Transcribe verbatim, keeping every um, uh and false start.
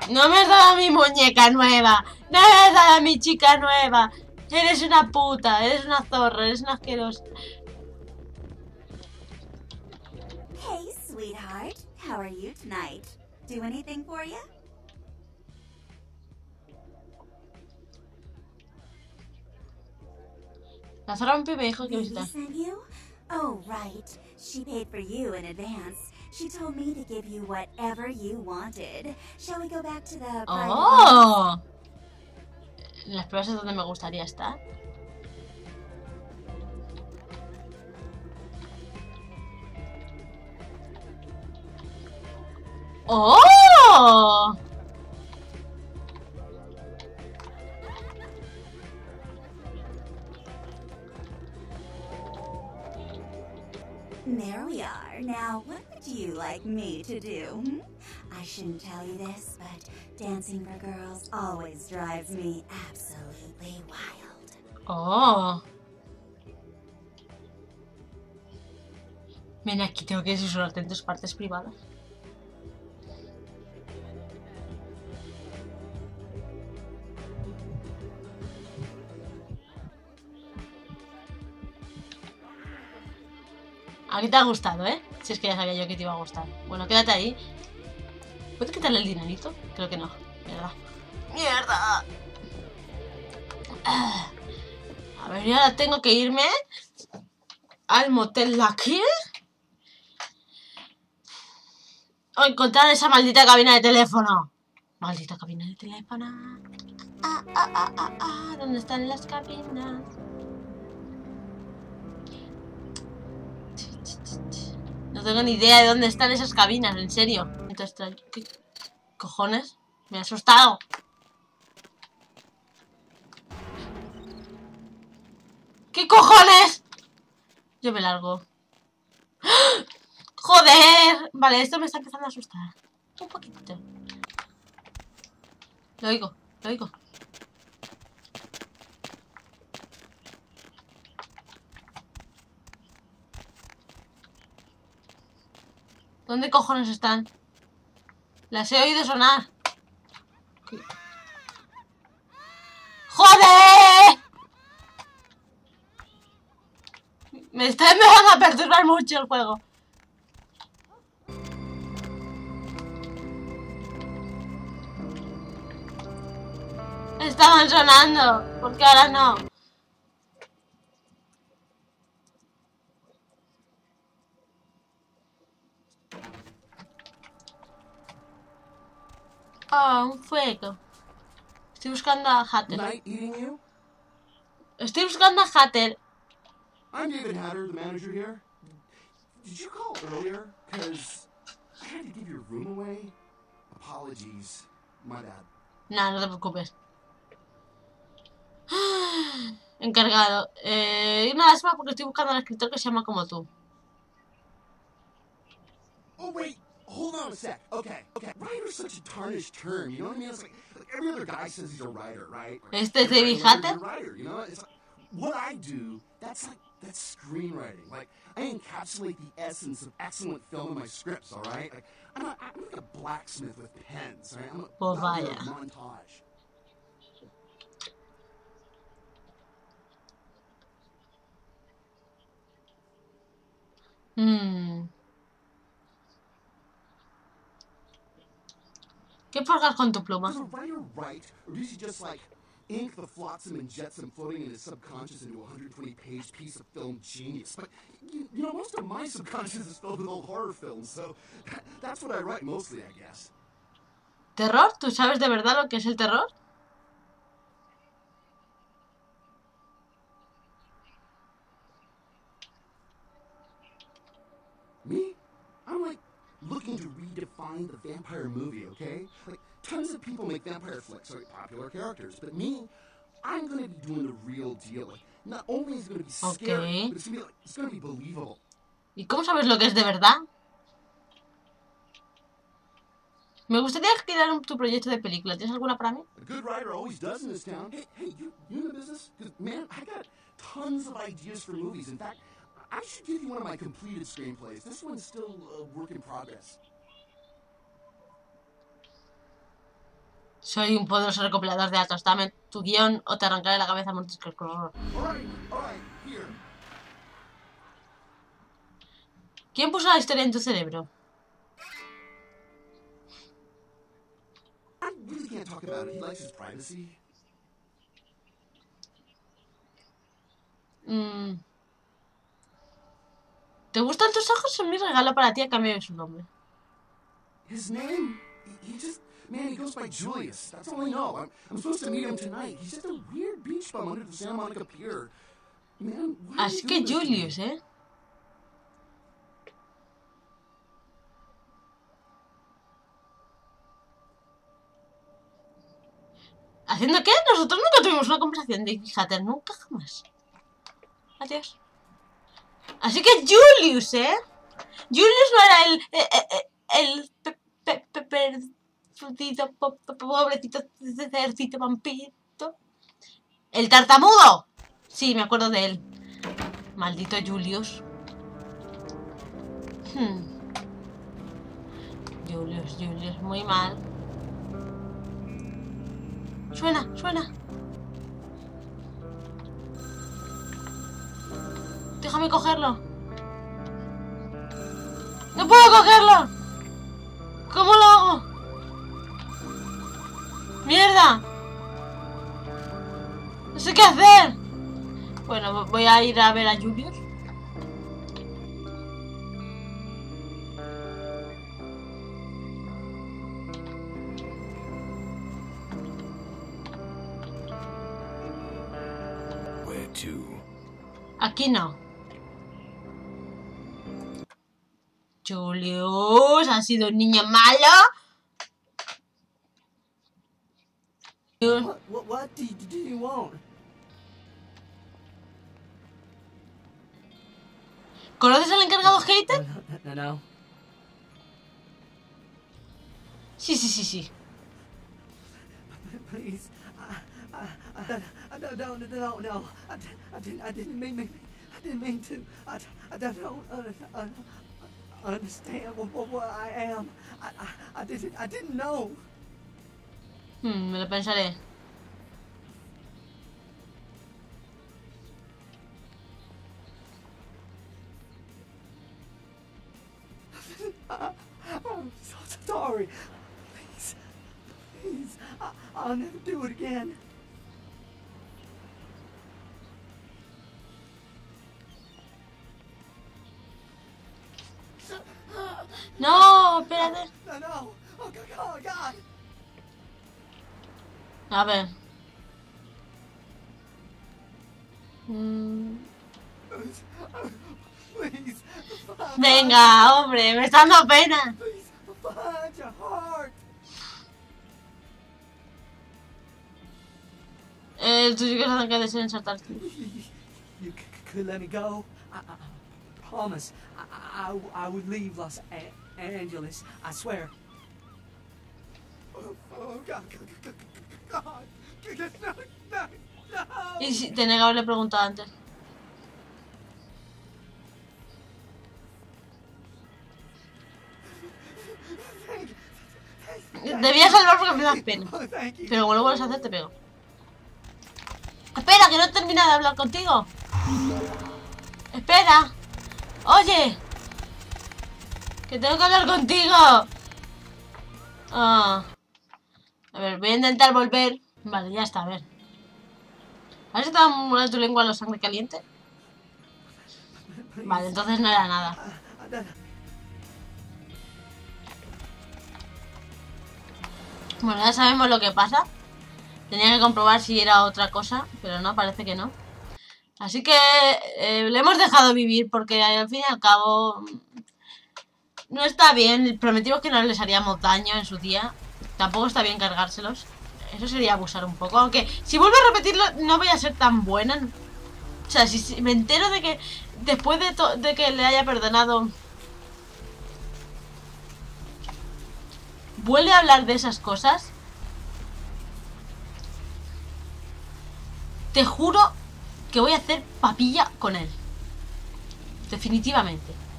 No me has dado mi muñeca nueva. No me has dado a mi chica nueva. Eres una puta, eres una zorra, eres una asquerosa. Hey, sweetheart. How are you tonight? Do anything for you? La zorra rompió y me dijo que Baby visitar. sent you? Oh, right. She paid for you in advance. She told me to give you whatever you wanted. Shall we go back to the private rooms? ¡Oh! Las pruebas es donde me gustaría estar. ¡Oh! There we are. Now, what would you like me to do? Hmm? I shouldn't tell you this, but dancing for girls always drives me absolutely wild. ¡Oh! Ven aquí, tengo que susurrarte en tus partes privadas. A mí te ha gustado, ¿eh? Si es que ya sabía yo que te iba a gustar. Bueno, quédate ahí. ¿Puedes quitarle el dinerito? Creo que no. Mierda. ¡Mierda! A ver, yo ahora tengo que irme al motel Lucky. O encontrar esa maldita cabina de teléfono. Maldita cabina de teléfono. Ah, ah, ah, ah, ah. ¿Dónde están las cabinas? No tengo ni idea de dónde están esas cabinas, en serio. Entonces, ¿qué cojones? Me he asustado. ¿Qué cojones? Yo me largo. ¡Ah! ¡Joder! Vale, esto me está empezando a asustar. Un poquito. Lo oigo, lo oigo. ¿Dónde cojones están? Las he oído sonar. ¡Joder! Me está empezando a perturbar mucho el juego. Estaban sonando. ¿Por qué ahora no? Oh, un fuego. Estoy buscando a Hatter. Night eating you? Estoy buscando a Hatter. I'm David Hatter, the manager here. Did you call earlier? Because I had to give your room away. Apologies. My bad. No, no te preocupes. Encargado. Eh, una lástima porque estoy buscando a un escritor que se llama como tú. Oh, wait. Hold on a sec. Okay, okay. Writer's such a tarnished term, you know what I mean? It's like, like every other guy says he's a writer, right? Like, Este es every David writer's Hatter. a writer, you know? It's like, what I do, that's like, that's screenwriting. Like, I encapsulate the essence of excellent film in my scripts, all right? Like, I'm, not, I'm like a blacksmith with pens, all right? I'm a Pues welder vaya. of montage. Hmm. ¿Qué forjas con tu pluma? Does a writer write, or does he just like ink the flotsam and jetsam floating in his subconscious into a one hundred twenty page piece of film genius? But you, you know, most of my subconscious is filled with old horror films, so that's what I write mostly, I guess. ¿Terror? ¿Tú sabes de verdad lo que es el terror? Me? I'm like looking to redefine the vampire movie, okay? Like, tons of people make vampire flicks, like popular characters, but me, I'm gonna be doing the real deal. Like, not only is it gonna be scary, Okay. but it's gonna be like, it's gonna be believable. ¿Y cómo sabes lo que es de verdad? Me gustaría crear un, tu proyecto de película. ¿Tienes alguna para mí? A good writer always does in this town. Hey, hey, you, you in the business? Because, man, I got tons of ideas for movies. In fact, I should give you one of my completed screenplays. This one's still a work in progress. Soy un poderoso recopilador de datos. Dame tu guión o te arrancaré la cabeza. Mordisco. ¿Quién puso la historia en tu cerebro? I really can't talk about it. He likes his privacy. Mm. ¿Te gustan tus ojos? Son mi regalo para ti a cambio de su nombre. His name? He, he just... Man, he goes by Julius. That's all I know. I'm, I'm supposed to meet him tonight. He's just a weird beach bum under the Santa Monica Pier. Man, why are Así you que doing this to me? Julius, ¿eh? ¿Haciendo qué? Nosotros nunca tuvimos una conversación de Hatter. Nunca jamás. Adiós. Así que Julius, ¿eh? Julius no era el... El... el pe, pe, pe, perdido, po, po, pobrecito cercito vampirito. ¿El tartamudo? Sí, me acuerdo de él. Maldito Julius. Hmm. Julius, Julius, muy mal. Suena, suena. Déjame cogerlo. ¡No puedo cogerlo! ¿Cómo lo hago? ¡Mierda! No sé qué hacer. Bueno, voy a ir a ver a Julius. Where to? Aquí no. Julius, ¿has sido un niño malo? What, what, what do, you, do you want? ¿Conoces al encargado hater? No, no, no. Sí, sí, sí, sí. Please, I, I, I, I don't, don't, don't, no. I, I didn't, I didn't mean, I didn't mean to. I, I don't uh, uh, understand what, what, what I am. I, I, I didn't, I didn't know. Hmm, me lo pensaré. I'm so sorry. Please, please, I, I'll never do it again. No, espérate. No, no. Oh, God, oh, God. A ver. Mm. Please. Venga, hombre, me está dando pena. Please, find your heart. Eh, tus chicos que deseen saltarte. You, you c- could let me go. I, I, I promise. I, I, I would leave Los A- Angeles. I swear. Oh, oh God, God, God, God, no, no, no. Y si tenía que haberle preguntado antes. Debía salvar porque me da pena. Oh, thank you. Pero como lo vuelves a hacer, te pego. Espera, que no he terminado de hablar contigo. Espera. Oye. Que tengo que hablar contigo. Ah. A ver, voy a intentar volver. Vale, ya está, a ver. ¿Has estado en tu lengua la sangre caliente? Vale, entonces no era nada. Bueno, ya sabemos lo que pasa. Tenía que comprobar si era otra cosa, pero no, parece que no. Así que eh, le hemos dejado vivir porque al fin y al cabo no está bien. Prometimos que no les haríamos daño en su día. Tampoco está bien cargárselos. Eso sería abusar un poco. Aunque si vuelvo a repetirlo no voy a ser tan buena. O sea, si, si me entero de que después de, de que le haya perdonado vuelve a hablar de esas cosas, te juro que voy a hacer papilla con él. Definitivamente.